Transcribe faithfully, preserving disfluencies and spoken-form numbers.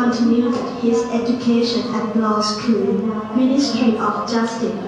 continued his education at law school, Ministry of Justice.